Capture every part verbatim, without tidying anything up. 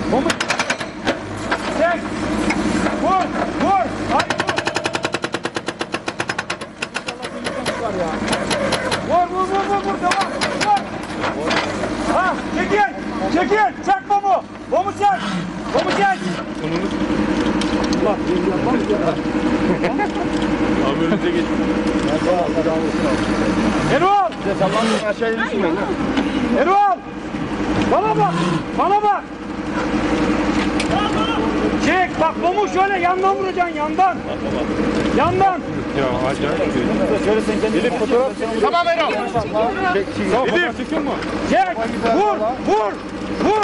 Bomba. Çek. Vur. Vur. Hadi vur. Vur vur vur vur vur tamam. Vur. Ha çekil. Çekil. Çek bomu. Bomu çek. Bomu çek. Allah yapmam ya. Abi önünüze geç. Erol. Sallanmayın aşağıya düşmeyin. Erol. Bana bak. Bana bak. Çek bak bomu şöyle yandan vuracaksın yandan. Yandan. Ya acayip. Şöyle sen kendin Elif fotoğraf çekiyor. Tamam Erol. Çek, çek. Tamam, fotoğraf çekiyor mu? Çek. Vur. Vur. Vur.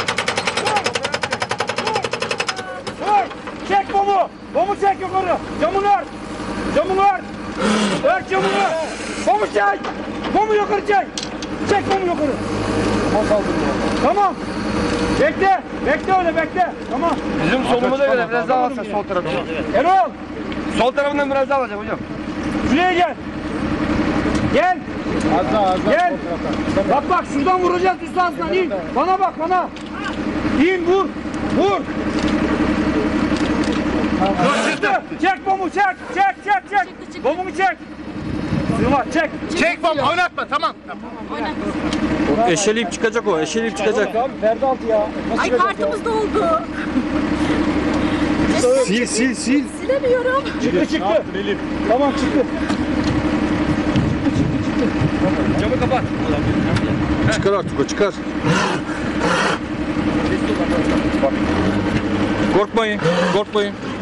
Vur. Çek bomu. Bomu çek yukarı. Camını ört. Camını ört. Ört camını. Bomu çek. Bomu yukarı çek. Çek bomu yukarı. Tamam. Bekle. Bekle öyle bekle. Tamam. Bizim solumuza göre biraz daha alsak sol tarafına. Erol. Sol tarafından biraz daha alacağım hocam. Şuraya gel. Gel. Az daha az daha. Gel. Bak bak şuradan vuracağız üstadından in. Bana bak bana. İn vur. Vur. Çıktı. Çek bomu çek. Çek çek çek. Bomumu çek. Sıva çek. Çek bom oynatma tamam. Eşeleyip çıkacak o, eşeleyip çıkacak. Perde altı ya. Ay kartımız doldu. Sil, sil, sil. Silemiyorum. Çıktı çıktı. Tamam çıktı. Camı kapat. Çıkar artık o, çıkar. Korkmayın, korkmayın.